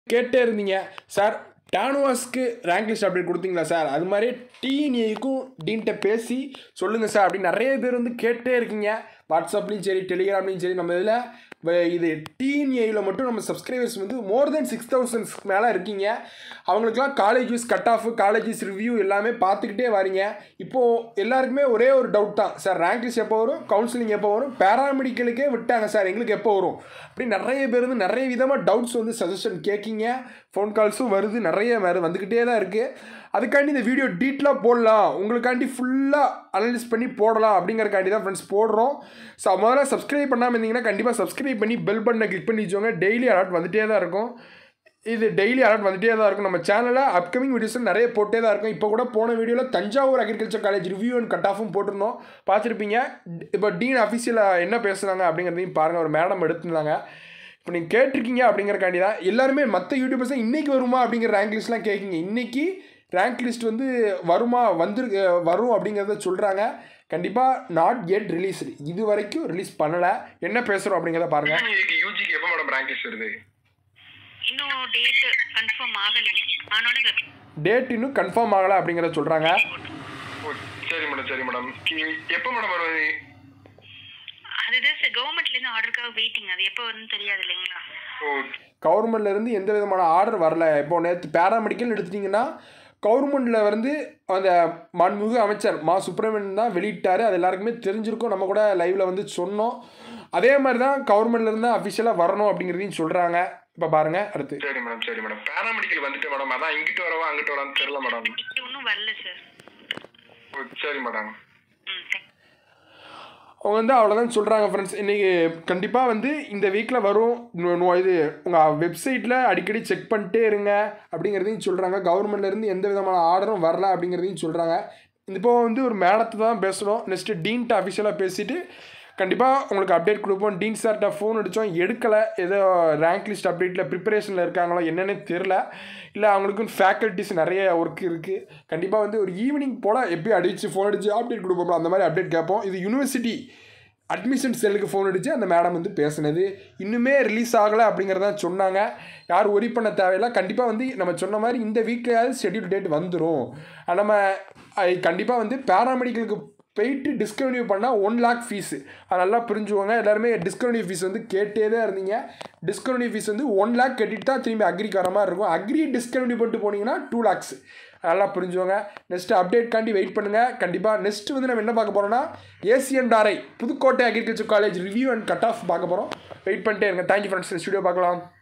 கேட்டே இருந்தீங்க சார் டானுவாஸ்க்கு ரேங்க் லிஸ்ட் அப்டேட் கொடுத்தீங்களா சார், அது மாதிரி டிஎன்ஏக்கும் டீன்கிட்ட பேசி சொல்லுங்கள் சார் அப்படின்னு நிறைய பேர் வந்து கேட்டே இருக்கீங்க. வாட்ஸ்அப்லேயும் சரி டெலிகிராம்லேயும் சரி. நம்ம இதில் இது டிஎன்ஏயில் மட்டும் நம்ம சப்ஸ்கிரைபர்ஸ் வந்து மோர் தென் 6000 மேலே இருக்கீங்க. அவங்களுக்குலாம் colleges cut off, colleges review எல்லாமே பார்த்துக்கிட்டே வரீங்க. இப்போது எல்லாருக்குமே ஒரே ஒரு டவுட் தான் சார், ரேங்க் லிஸ்ட் எப்போ வரும், கவுன்சிலிங் எப்போ வரும், பேராமெடிக்கலுக்கே விட்டாங்க சார் எங்களுக்கு எப்போ வரும் அப்படி நிறைய பேர் வந்து நிறைய விதமாக டவுட்ஸ் வந்து சஜஷன் கேட்கிங்க. ஃபோன் கால்ஸும் வருது, நிறைய வந்துக்கிட்டே தான் இருக்குது. அதுக்காண்டி இந்த வீடியோ டீட்டெயிலாக போடலாம், உங்களுக்காண்டி ஃபுல்லாக அனலைஸ் பண்ணி போடலாம் அப்படிங்கிறக்காண்டி தான் ஃப்ரெண்ட்ஸ் போடுறோம். ஸோ முதல்ல சப்ஸ்கிரைப் பண்ணாமல் இருந்தீங்கன்னா கண்டிப்பாக சப்ஸ்கிரைப் பண்ணி பெல் பட்டனை கிளிக் பண்ணி வச்சுக்கோங்க. டெய்லி அலர்ட் வந்துகிட்டே தான் இருக்கும். இது டெய்லி அலர்ட் வந்துகிட்டே தான் இருக்கும். நம்ம சேனலில் அப்கமிங் வீடியோஸ் நிறைய போட்டே தான் இருக்கும். இப்போ கூட போன வீடியோவில் Thanjavur agriculture college review and cut ஆஃபும் போட்டிருந்தோம், பார்த்துருப்பீங்க. இப்போ டீன் அஃபீஷியலாக என்ன பேசுகிறாங்க அப்படிங்கிறதையும் பாருங்கள். ஒரு மேடம் எடுத்துருந்தாங்க. இப்போ நீங்கள் கேட்டிருக்கீங்க அப்படிங்கிறக்காண்டி தான் எல்லாருமே மற்ற யூடியூபர்ஸும் இன்றைக்கி வருமா அப்படிங்கிற ரேங்க் லிஸ்ட்லாம் கேட்குங்க. இன்றைக்கி ரேங்க் லிஸ்ட் வந்து வருமா, வரும் அப்படிங்கிறத சொல்கிறாங்க. கண்டிப்பாக நாட் எட் ரிலீஸ்டு, இது வரைக்கும் ரிலீஸ் பண்ணலை. என்ன பேசுகிறோம் அப்படிங்கிறத பாருங்கள். யூஜிக்கு எப்போ மேடம் ரேங்க் லிஸ்ட் வருது? இன்னும் டேட் கன்ஃபார்ம் ஆகலைங்க. ஆனோனே டேட் இன்னும் கன்ஃபார்ம் ஆகலை அப்படிங்கிறத சொல்கிறாங்க. சரி மேடம், சரி மேடம். எப்போ மேடம் வருது? அதுதான் சார் கவர்மெண்ட்லேருந்து ஆர்டருக்காக வெயிட்டிங். அது எப்போ வரும்னு தெரியாது இல்லைங்களா? கவர்மெண்ட்லேருந்து எந்த விதமான ஆர்டர் வரல. இப்போ நேற்று பேராமெடிக்கல் எடுத்துட்டிங்கன்னா கவர்மெண்ட்டில் வந்து அந்த மாண்புமிகு அமைச்சர் மா சுப்பிரமணியன் தான் வெளியிட்டார். அது எல்லாருக்குமே தெரிஞ்சிருக்கும், நம்ம கூட லைவில் வந்து சொன்னோம். அதே மாதிரி தான் கவர்மெண்ட்லேருந்து அஃபிஷியலாக வரணும் அப்படிங்கிறதையும் சொல்கிறாங்க. இப்போ பாருங்கள் அடுத்து. சரி மேடம், சரி மேடம். பேராமெடிக்கல் வந்துட்டு மேடம், அதான் இங்கிட்டு வரவா அங்கிட்டு வரான்னு தெரியல மேடம். இன்னும் வரல சார். சரி மேடம். அவங்க வந்து அவ்வளோதான் சொல்கிறாங்க ஃப்ரெண்ட்ஸ். இன்றைக்கி கண்டிப்பாக வந்து இந்த வீக்கில் வரும். இது உங்கள் வெப்சைட்டில் அடிக்கடி செக் பண்ணிட்டே இருங்க அப்படிங்கிறதையும் சொல்கிறாங்க. கவர்மெண்ட்லேருந்து எந்த விதமான ஆர்டரும் வரல அப்படிங்கிறதையும் சொல்கிறாங்க. இப்போ வந்து ஒரு மேடத்தை தான் பேசணும். நெக்ஸ்ட்டு டீன்ட்ட அஃபிஷியலாக பேசிவிட்டு கண்டிப்பாக உங்களுக்கு அப்டேட் கொடுப்போம். டீன் சார்கிட்ட ஃபோன் அடித்தோம், எடுக்கலை. ஏதோ ரேங்க் லிஸ்ட் அப்டேட்டில் ப்ரிப்பரேஷனில் இருக்காங்களோ என்னென்னு தெரில. இல்லை அவங்களுக்கும் ஃபேக்கல்ட்டிஸ் நிறைய ஒர்க் இருக்குது. கண்டிப்பாக வந்து ஒரு ஈவினிங் போல் எப்பயும் அடித்து ஃபோன் அடித்து அப்டேட் கொடுப்போம். அந்த மாதிரி அப்டேட் கேட்போம். இது யூனிவர்சிட்டி அட்மிஷன் செல்லுக்கு ஃபோன் அடித்து அந்த மேடம் வந்து பேசுனது. இன்னுமே ரிலீஸ் ஆகலை அப்படிங்கிறதான் சொன்னாங்க. யாரும் ஒரி பண்ண தேவையில்லை. கண்டிப்பாக வந்து நம்ம சொன்ன மாதிரி இந்த வீக்லையாவது ஷெட்யூல் டேட் வந்துடும். நம்ம கண்டிப்பாக வந்து பேராமெடிக்கலுக்கு போயிட்டு டிஸ்கண்டினியூ பண்ணால் 1 lakh ஃபீஸு. அது நல்லா புரிஞ்சுக்கோங்க. எல்லாருமே டிஸ்கண்டினியூ ஃபீஸ் வந்து கேட்டே தான் இருந்தீங்க. டிஸ்கண்டினியூ ஃபீஸ் வந்து 1 lakh கட்டிட்டு தான் திரும்பி அக்ரிக்கு வர மாதிரி இருக்கும். அக்ரி டிஸ்கண்டினியூ பண்ணிட்டு போனீங்கன்னா 2 lakhs. நல்லா புரிஞ்சுக்கோங்க. நெக்ஸ்ட்டு அப்டேட்காண்டி வெயிட் பண்ணுங்கள். கண்டிப்பாக நெக்ஸ்ட்டு வந்து நம்ம என்ன பார்க்க போகிறோம்னா ACNRI Pudukkottai agriculture college review and cut off பார்க்க போகிறோம். வெயிட் பண்ணிட்டே இருங்க. Thank you friends. ஸ்டுடியோ பார்க்கலாம்.